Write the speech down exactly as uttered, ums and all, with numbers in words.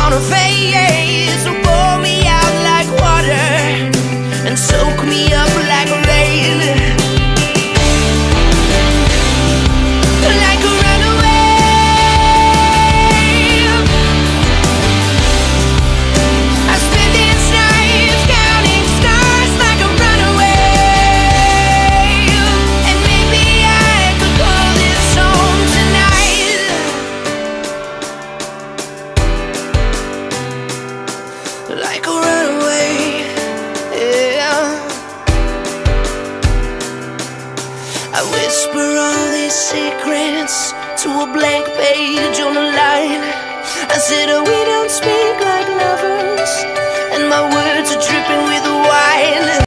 on her face, so pour me out like water and soak me up like rain, like a runaway. I spent these nights counting stars like a runaway, and maybe I could call this home tonight. Like a runaway, yeah. I whisper all these secrets to a blank page on a line. I said, oh, we don't speak like lovers, and my words are dripping with wine.